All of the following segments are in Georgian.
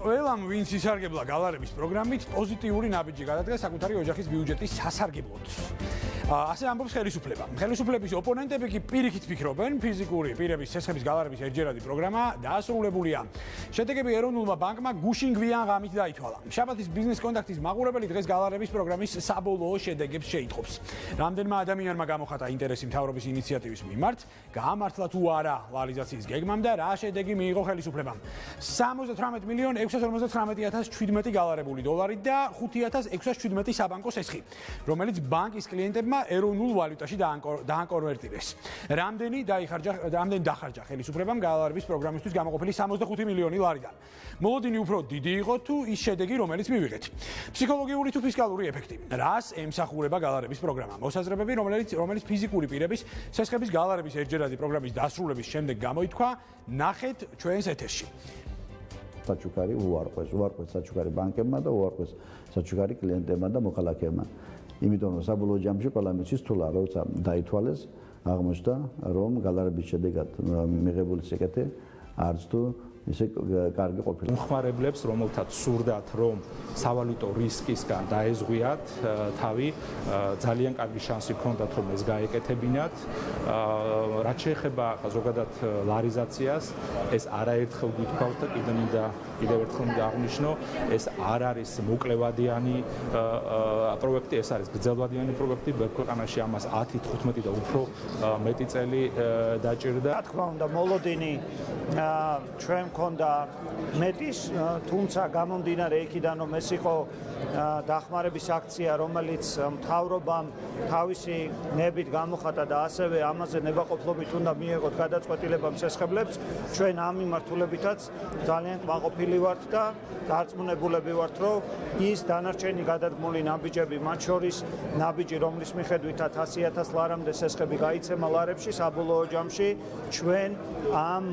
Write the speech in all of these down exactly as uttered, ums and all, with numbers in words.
ყველამ ვინც ისარგებლა გალარების პროგრამით პოზიტიური ნაბიჯი გადადგა საკუთარი ოჯახის ბიუჯეტის სასარგებლოდ. ასე ამბობს ხელისუფლება. ხელისუფლების ოპონენტები კი პირიქით ფიქრობენ, ფიზიკური პირების ცეცხლების გალარების ერთჯერადი პროგრამა დაასრულებულია. შედეგები ეროვნულმა ბანკმა გუშინ გვიან ღამით დაითვალა. შაბათის ბიზნეს კონტაქტის მაყურებელი დღეს გალარების პროგრამის საბოლოო შედეგებს შეიტყობს. რამდენმა ადამიანმა გამოხატა ინტერესი მთავრობის ინიციატივის მიმართ, გაამართლა თუ არა ლარიზაციის გეგმამ და რა შედეგი მიიღო ხელისუფლებამ. სამოცდათვრამეტი მილიონი ექვსას ორმოცდათვრამეტი ათას შვიდმეტი გალარებული დოლარი და ხუთი ათას ექვსას შვიდმეტი საბანკო სესხი, რომელიც ბანკის კლიენტებმა ეროვნულ ვალუტაში დაანკონვერტირეს. რამდენი დაიხარჯა, რამდენი დახარჯა ხელისუფლებამ გალარების პროგრამისთვის გამოყოფილი სამოცდახუთი მილიონი ლარიდან. მოლოდინი უფრო დიდი იყო თუ ის შედეგი, რომელიც მივიღეთ. ფსიქოლოგიური თუ ფისკალური ეფექტი. რას ემსახურება გალარების პროგრამა? მოსაზრებები, რომელიც რომელიც ფიზიკური პირების ცეცხლების გალარების ერთჯერადი პროგრამის დასრულების შემდეგ გამოითქვა, ნახეთ ჩვენს ეთერში. საჩუქარი უარყვეს, უარყვეს საჩუქარი ბანკებმა და უარყვეს საჩუქარი კლიენტებმა და მოქალაქეებმა. იმიტომ რომ საბოლოო ჯამში ყველა მის თულა როცა დაითვალეს, აღმოჩნდა რომ გალარების შედეგად მიღებული სიკეთე არც თუ ისე კარგი ყოფილა. მომხმარებლებს, რომელთაც სურდათ რომ სავალუტო რისკისგან დაეზღვიათ თავი, ძალიან კარგი შანსი ჰქონდათ რომ ეს გაეკეთებინათ. რაც შეეხება ზოგადად ლარიზაციას, ეს არაერთხელ გითხოვთ და კიდევ მინდა კიდევ ერთხელ აღნიშნო, ეს არ არის მოკლევადიანი პროექტი, ეს არის გრძელვადიანი პროექტი. ქვეყანაში ამას ათი, თხუთმეტი და უფრო მეტი წელი დაჭირდა. რა თქმა უნდა, მოლოდინი ჩვენ მქონდა მეტის, თუმცა გამომდინარე იქიდან რომ ეს იყო დახმარების აქცია, რომელიც მთავრობამ თავისი ნებით გამოხატა და ასევე ამაზე ნებაყოფლობით უნდა მიეღოთ გადაწყვეტილება მცეცხლებს, ჩვენ ამ მიმართულებითაც ძალიან კმაყოფილი ვართ და დარწმუნებულები ვართ, რომ ის დანარჩენი გადადგმული ნაბიჯები, მათ შორის ნაბიჯი, რომლის მიხედვითაც ასი ათას ლარამდე სესხები გაიცემა ლარებში, საბოლოო ჯამში ჩვენ ამ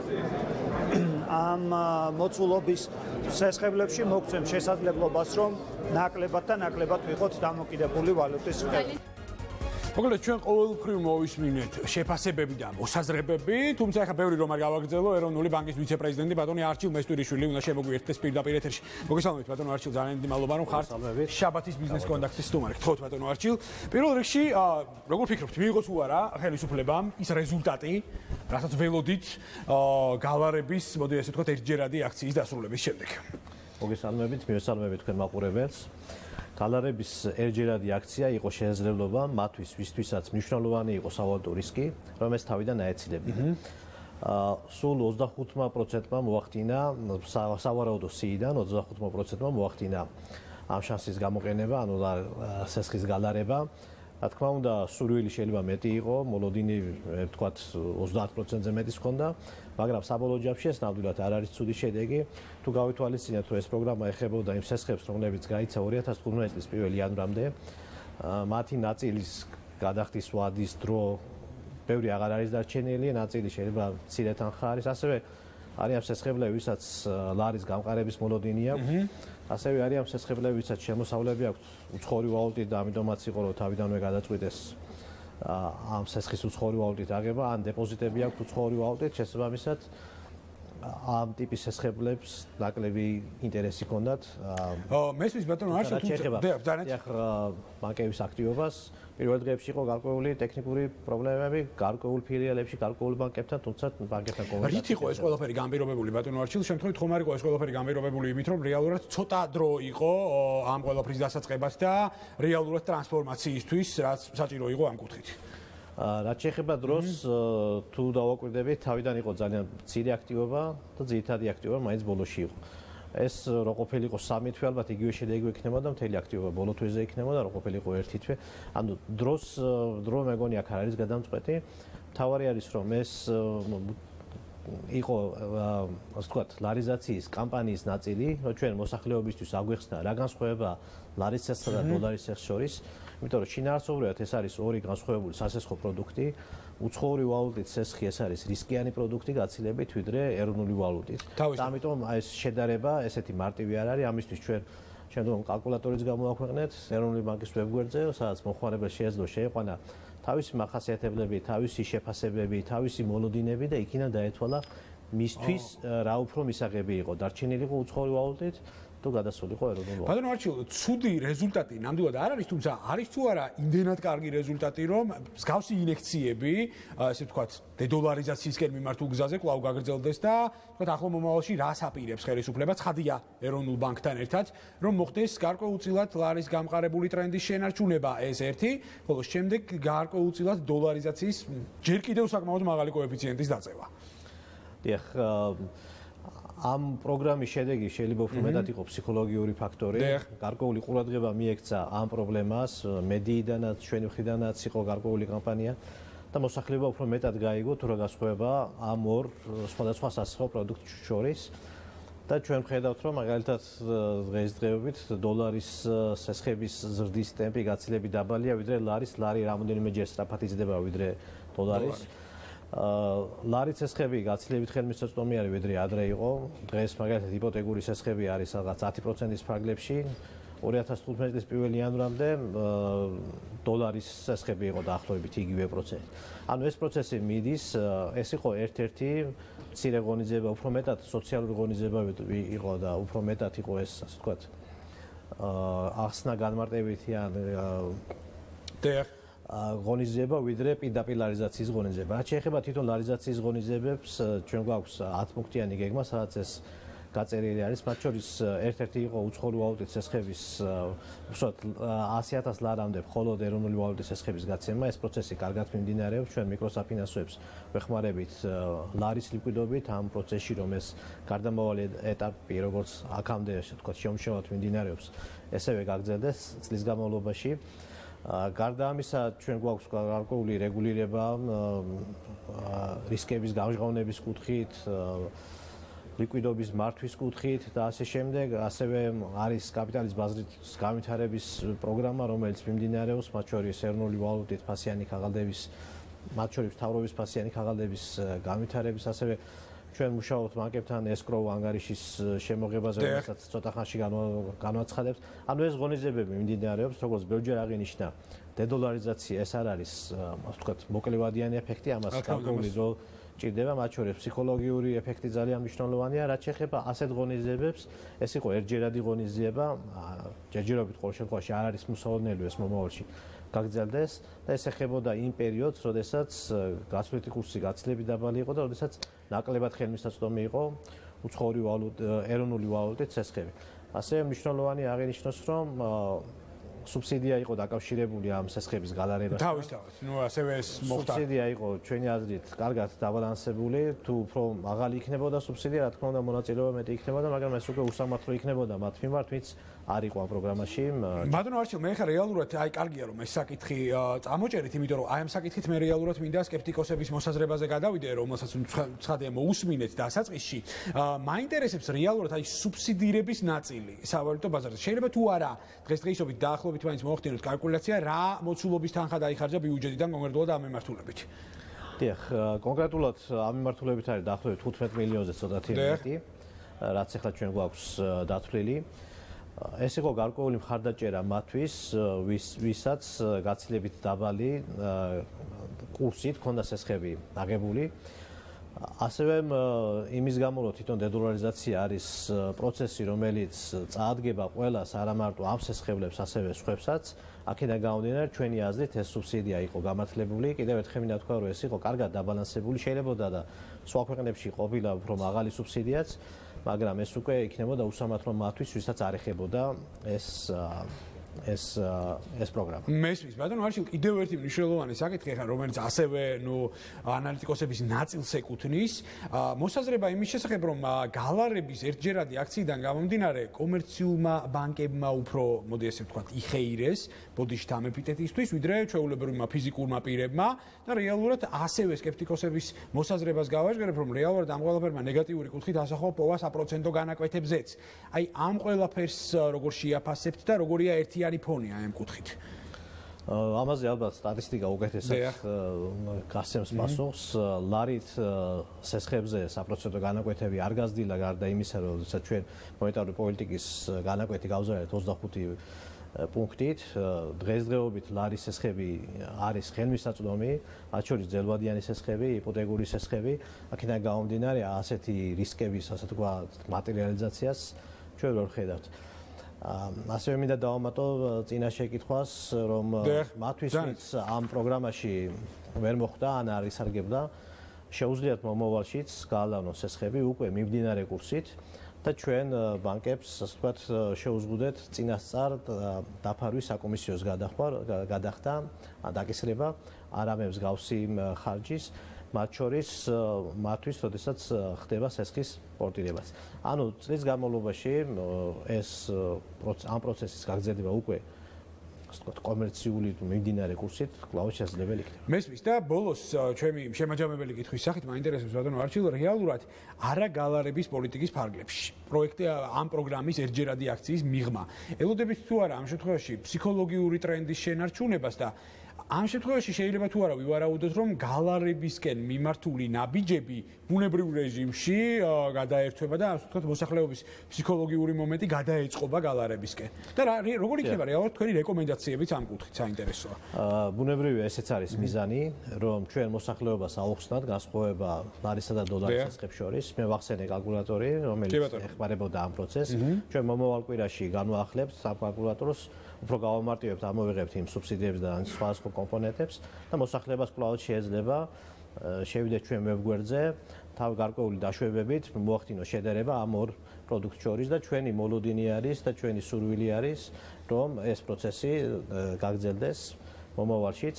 ამ მოცულობის სესხებლებში მოგცემ შესაძლებლობას, რომ ნაკლებად და ნაკლებად ვიყოთ დამოკიდებული ვალუტის მიერ. მოკლედ ჩვენ ყოველგვარ მოვისმინეთ შეფასებები და მოსაზრებები, თუმცა ახლა ბევრი რომ არ გავაგრძელო, ეროვნული ბანკის ვიცე-პრეზიდენტი ბატონი არჩილ მესტვირიშვილი უნდა შემოგვიერთდეს პირდაპირ ეთერში. მოგესალმებით ბატონო არჩილ, ძალიან დიდი მადლობა რომ ხართ შაბათის ბიზნეს კონტაქტის სტუმარი. გთხოვთ ბატონო არჩილ. პირველ რიგში, როგორ ფიქრობთ, მიიღო თუ არა ხელისუფლებამ ის რეზულტატი, რასაც ველოდით გალარების, მოდი ესე ვთქვათ, ერთჯერადი აქციის დასრულების შემდეგ? მოგესალმებით, მივესალმებით თქვენ მაყურებელს. გალარების ერთჯერადი აქცია იყო შესაძლებლობა მათთვის, ვისთვისაც მნიშვნელოვანი იყო სავალუტო რისკი, რომ ეს თავიდან აეცილებინა. სულ ოცდახუთმა პროცენტმა მოახდინა სავარაუდო სიიდან, ოცდახუთმა პროცენტმა მოახდინა ამ შანსის გამოყენება, ანუ სესხის გალარება. რა თქმა უნდა, სურვილი შეიძლება მეტი იყო, მოლოდინი ვთქვათ ოცდაათ პროცენტზე მეტის ჰქონდა, მაგრამ საბოლოო ჯამში ეს ნამდვილად არ არის ცუდი შედეგი. თუ გავითვალისწინებთ, რომ ეს პროგრამა ეხებოდა იმ სესხებს, რომლებიც გაიცა ორი ათას თხუთმეტი წლის პირველი იანვრამდე, მათი ნაწილის გადახდის ვადის დრო ბევრი აღარ არის დარჩენილი, ნაწილი შეიძლება მცირე თანხა არის, ასევე არიან სესხებლები, ვისაც ლარის გამყარების მოლოდინი აქვს. ასევე არიან სესხებლები, ვისაც შემოსავლები აქვთ უცხოური ვალუტით და ამიტომაც იყო რომ თავიდანვე გადაწყვიტეს ამ სესხის უცხოური ვალუტით აღება, ან დეპოზიტები აქვთ უცხოური ვალუტით, შესაბამისად ამ ტიპის სესხებლებს ნაკლები ინტერესი ჰქონდათ. მესმის ბატონო არჩილ, თუმცა ბანკების აქტივობას პირველ დღეებში იყო გარკვეული ტექნიკური პრობლემები, გარკვეულ ფილიალებში, გარკვეულ ბანკებთან, თუმცა ბანკებთან კომუნიკაცია. რით იყო ეს ყველაფერი გამბირობებული ბატონო არჩილ? შემთხვევით ხომ არ იყო ეს ყველაფერი გამბირობებული იმით, რომ რეალურად ცოტა დრო იყო ამ ყველაფრის დასაწყებად და რეალურად ტრანსფორმაციისთვის, რაც საჭირო იყო ამ კუთხით. რაც შეეხება დროს, თუ დავაკვირდებით, თავიდან იყო ძალიან მცირე აქტივობა და ძირითადი აქტივობა მაინც ბოლოში იყო. ეს რო ყოფილიყო სამი თვე, ალბათ იგივე შედეგი იქნებოდა, მთელი აქტივობა ბოლო თვეზე იქნებოდა, რო ყოფილიყო ერთი თვე. ანუ დროს დრო მეგონი აქ არ არის გადამწყვეტი. მთავარი არის რომ ეს იყო ასე ვთქვათ, ლარიზაციის კამპანიის ნაწილი, რომ ჩვენ მოსახლეობისთვის აგვეხსნა რა განსხვავება ლარის ცეცხლსა და დოლარის ცეცხლს შორის. იმიტომ რომ შინაარსობრივად ეს არის ორი განსხვავებული სასესხო პროდუქტი. უცხოური ვალუტით ცეცხლი ეს არის რისკიანი პროდუქტი გაცილებით ვიდრე ეროვნული ვალუტით. და ამიტომ ეს შედარება ესეთი მარტივი არ არის. ამისთვის ჩვენ შემდგომ კალკულატორიც გამოვაქვეყნეთ ეროვნული ბანკის ვებგვერდზე, სადაც მომხმარებელს შეეძლო შეეყვანა თავისი მახასიათებლები, თავისი შეფასებები, თავისი მოლოდინები და იქიდან დაეთვალა მისთვის რა უფრო მისაღები იყო დარჩენილი იყო უცხოური ვალუტით თუ გადასულიყო ეროვნული ვალუტით. ბატონო არჩილო, ცუდი რეზულტატი ნამდვილად არ არის, თუმცა არის თუ არა იმდენად კარგი რეზულტატი, რომ მსგავსი ინექციები, ასე ვთქვათ, დედოლარიზაციისკენ მიმართულ გზაზე კვლავ გაგრძელდეს და ვთქვათ, ახლო მომავალში რას აპირებს ხელისუფლება, ცხადია ეროვნულ ბანკთან ერთად, რომ მოხდეს გარკვეულწილად ლარის გამყარებული ტრენდის შენარჩუნება, ეს ერთი, ხოლო შემდეგ გარკვეულწილად დოლარიზაციის ჯერ კიდევ საკმაოდ მაღალი კოეფიციენტის დაწევა. დიახ, ამ პროგრამის შედეგი შეიძლება უფრო მეტად იყო ფსიქოლოგიური ფაქტორი. გარკვეული ყურადღება მიექცა ამ პრობლემას, მედიიდანაც, ჩვენი მხრიდანაც იყო გარკვეული კამპანია და მოსახლეობა უფრო მეტად გაიგო თუ რა გასხვავება ამ ორ სხვადასხვა სასახო პროდუქტს შორის. და ჩვენ ვხედავთ, რომ მაგალითად დღესდღეობით დოლარის სესხების ზრდის ტემპი გაცილებით დაბალია, ვიდრე ლარის. ლარი რამოდენიმე ჯერ სწრაფად იზრდება ვიდრე დოლარის. ლარი სესხები გაცილებით ხელმისაწვდომიერი ვიდრე ადრე იყო. დღეს მაგალითად იპოთეკური სესხები არის რაღაც ათი პროცენტის ფარგლებში. ორი ათას თხუთმეტი წლის პირველი იანვრამდე დოლარის სესხები იყო დაახლოებით იგივე პროცენტი. ანუ ეს პროცესი მიდის, ეს იყო ერთ-ერთი მცირე ღონისძიება, უფრო მეტად სოციალური ღონისძიება იყო და უფრო მეტად იყო ეს, ასე ვთქვათ, ახსნა განმარტებითი ან ღონისძიება ვიდრე პიდაპილარიზაციის ღონისძიება. რაც შეეხება თვითონ ლარიზაციის ღონისძიებებს, ჩვენ გვაქვს ათპუნქტიანი გეგმა, სადაც ეს გაწერილი არის. მათ შორის ერთ-ერთი იყო უცხოური ვალუტით სესხების, უბრალოდ ასი ათას ლარამდე მხოლოდ ეროვნული ვალუტით სესხების გაცემა. ეს პროცესი კარგად მიმდინარეობს. ჩვენ მიკროსაფინანსოებს ვეხმარებით ლარის ლიკვიდობით ამ პროცესში, რომ ეს გარდამავალი ეტაპი, როგორც აქამდე, ასე ვთქვათ, შეუმშალად მიმდინარეობს, ესევე გაგრძელდეს წლის განმავლობაში. გარდა ამისა, ჩვენ გვაქვს გარკვეული რეგულირება რისკების გამჟღავნების კუთხით, ლიკვიდობის მართვის კუთხით და ასე შემდეგ. ასევე არის კაპიტალის ბაზრის განვითარების პროგრამა, რომელიც მიმდინარეობს, მათ შორის ეროვნული ვალუტით ფასიანი ქაღალდების, მათ შორის მთავრობის ფასიანი ქაღალდების განვითარების, ასევე ჩვენ მუშაობთ ბანკებთან ესკროუ ანგარიშის შემოღებაზე, რომელსაც ცოტა ხანში განვაცხადებს. ანუ ეს ღონისძიებები მიმდინარეობს, როგორც ბევრჯერ აღინიშნა, დედოლარიზაცია ეს არ არის, ასე ვთქვათ, მოკლევადიანი ეფექტი, ამას გარკვეული დრო ჭირდება, მათ შორის ფსიქოლოგიური ეფექტი ძალიან მნიშვნელოვანია. რაც შეეხება ასეთ ღონისძიებებს, ეს იყო ერთჯერადი ღონისძიება, ჯერჯერობით ყოველ შემთხვევაში არ არის მოსალოდნელი ეს მომავალში გაგრძელდეს და ეს ეხებოდა იმ პერიოდს, როდესაც გაცვლითი კურსი გაცილებით დაბალი იყო და როდესაც ნაკლებად ხელმისაწვდომი იყო უცხოური ვალუტა, ეროვნული ვალუტით სესხები. ასევე მნიშვნელოვანი აღინიშნოს, რომ სუბსიდია იყო დაკავშირებული ამ სესხების გალარებასთან. თავისთავად, ნუ ასევე ეს მოხდა. სუბსიდია იყო ჩვენი აზრით კარგად დაბალანსებული, თუ უფრო მაღალი იქნებოდა სუბსიდია, რა თქმა უნდა, მონაწილეობა მეტი იქნებოდა, მაგრამ ეს უკვე უსამართლო იქნებოდა მათ მიმართ, ვინც არ იყო ამ პროგრამაში. ბატონო არჩილ, მე ხა რეალურად აი კარგია რომ ეს საკითხი წამოჭერით, იმიტომ რომ აი ამ საკითხით მე რეალურად მინდა სკეპტიკოსების მოსაზრებაზე გადავიდე, რომელსაც ცხადია მოусმინეთ დასაწყისში. მაინტერესებს რეალურად აი სუბსიდირების ნაწილი სავალუტო ბაზარზე. შეიძლება თუ არა დღესდღეობით დაახლოებით მაინც მოახდინოთ კალკულაცია, რა მოცულობის თანხა დაიხარჯა ბიუჯეტიდან კონკრეტულად ამ მიმართულებით. დიახ, კონკრეტულად ამ მიმართულებით არის დაახლოებით თხუთმეტ მილიონზე ცოტათი მეტი, რაც ახლა ჩვენ გვაქვს დათვლილი. ეს იყო გარკვეული მხარდაჭერა მათთვის, ვისაც გაცილებით დაბალი კურსით ჰქონდა სესხები აღებული. ასევე იმის გამო, რომ თვითონ დედოლარიზაცია არის პროცესი, რომელიც წაადგება ყველას, არა მარტო ამ სესხებლებს, ასევე სხვებსაც, აქედან გამომდინარე, ჩვენი აზრით ეს სუბსიდია იყო გამართლებული. კიდევ ერთხელ მინდა თქვა, რომ ეს იყო კარგად დაბალანსებული, შეიძლებოდა და სხვა ქვეყნებში ყოფილა უფრო მაღალი სუბსიდიაც, მაგრამ ეს უკვე იქნებოდა უსამართლო მათთვის, ვისაც არ ეხებოდა ეს ეს ეს პროგრამა. მესმის, ბატონო არჩილ, კიდევ ერთი მნიშვნელოვანი საკითხი ხარ, რომელიც ასევე, ნუ, ანალიტიკოსების ნაწილს ეკუთვნის, მოსაზრება იმის შესახებ, რომ გალარების ერთჯერადი აქციიდან გამომდინარე, კომერციულმა ბანკებმა უფრო, მოდი ასე ვთქვათ, იხეირეს ბოდიშთა ამეპიტეტისთვის, ვიდრე ჩვეულებრივმა ფიზიკურმა პირებმა და რეალურად ასევე სკეპტიკოსების მოსაზრებას გავაჟღერებ, რომ რეალურად ამ ყველაფერმა ნეგატიური კუთხით ასახვა პოვა საპროცენტო განაკვეთებზეც. აი, ამ ყველაფერს როგორ შეაფასებთ და როგორია ერთიანი ფონია ამ კუთხით. ამაზე ალბათ სტატისტიკა უკეთესად გასცემს პასუხს. ლარით სესხებზე საპროცენტო განაკვეთები არ გაზრდილა გარდა იმისა, რომ ჩვენ მონეტარული პოლიტიკის განაკვეთი გავზარდეთ ოცდახუთი პუნქტით. დღესდღეობით ლარის სესხები არის ხელმისაწვდომი, მათ შორის ძელვადიანი სესხები, იპოთეკური სესხები. აქედან გამომდინარე, ასეთი რისკების, ასე ვთქვათ, მატერიალიზაციას ჩვენ ვერ ვხედავთ. ასევე მინდა დავამატო წინა შეკითხვას, რომ მათთვის, ვინც ამ პროგრამაში ვერ მოხვდა ან არ ისარგებლა, შეუძლიათ მომავალშიც გაალავნონ სესხები უკვე მიმდინარე კურსით და ჩვენ ბანკებს, ასე ვთქვათ, შეუზღუდეთ წინასწარ დაფარვის საკომისიოს გადახვა, გადახდა, დაკისრება არამე მსგავსი ხარჯის, მათ შორის მათთვის, როდესაც ხდება სესხის პორტირებაც. ანუ წლის განმავლობაში ეს ამ პროცესის გაგრძელება უკვე ასე ვთქვათ, კომერციული მიმდინარე კურსით კვლავ შესაძლებელი იქნება. მესმის და ბოლოს ჩემი შემაჯამებელი კითხვის სახით მაინტერესებს ბატონო არჩილო რეალურად არაგალარების პოლიტიკის ფარგლებში. პროექტი ამ პროგრამის ერთჯერადი აქციის მიღმა. ელოდებით თუ არა ამ შემთხვევაში ფსიქოლოგიური ტრენდის შენარჩუნებას და ამ შემთხვევაში შეიძლება თუ არა ვივარაუდოთ, რომ გალარებისკენ მიმართული ნაბიჯები ბუნებრივ რეჟიმში გადაერთვება და ასე ვთქვათ, მოსახლეობის ფსიქოლოგიური მომენტი გადაეწყობა გალარებისკენ. და როგორ იქნება რეალურად თქვენი რეკომენდაციებიც ამ კუთხით საინტერესოა. ბუნებრივია, ესეც არის მიზანი, რომ ჩვენ მოსახლეობას აუხსნათ განსხვავება ლარისა და დოლარის სესხებს შორის. მე ვახსენე კალკულატორი, რომელიც ეხმარებოდა ამ პროცესს. ჩვენ მომავალ კვირაში განვაახლებთ ამ კალკულატორს, უფრო გავამარტივებთ, ამოვიღებთ იმ სუბსიდიებს და სხვა სხვა კომპონენტებს და მოსახლეობას კვლავ შეიძლება შევიდეთ ჩვენ ვებგვერდზე, თავი გარკვეული დაშვებებით მოახდინოს შედარება ამ ორ პროდუქტს შორის და ჩვენი მოლოდინი არის და ჩვენი სურვილი არის, რომ ეს პროცესი გაგრძელდეს მომავალშიც.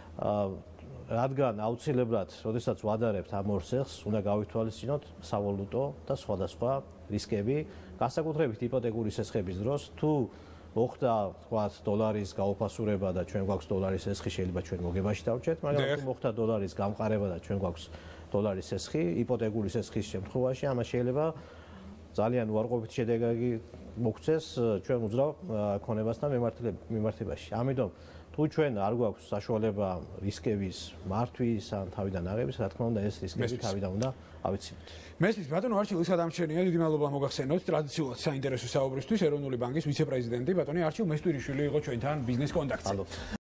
რადგან აუცილებლად, როდესაც ვადარებთ ამ ორ სესხს, უნდა გავითვალისწინოთ სავალუტო და სხვადასხვა რისკები, განსაკუთრებით იპოთეკური სესხების დროს, თუ მოხდა, თქვათ, დოლარის გაუფასურება და ჩვენ გვაქვს დოლარის სესხი, შეიძლება ჩვენ მოგებაში დავჭერთ, მაგრამ თუ მოხდა დოლარის გამყარება და ჩვენ გვაქვს დოლარის სესხი, იპოთეკური სესხის შემთხვევაში, ამას შეიძლება ძალიან უარყოფითი შედეგი მოგცეს ჩვენ უძრავ ქონებასთან მიმართებაში. ამიტომ თუ ჩვენ არ გვაქვს საშუალება რისკების მართვის ან თავიდან აღების, რა თქმა უნდა, ეს რისკები თავიდან უნდა ავიცილოთ. მესმის ბატონო არჩილ ისადამჩენია, დიდი მადლობა მოგახსენოთ ტრადიციულად საინტერესო საუბრისთვის. ეროვნული ბანკის ვიცე-პრეზიდენტი ბატონი არჩილ მესტვირიშვილი იყო ჩვენთან ბიზნეს კონტაქტზე.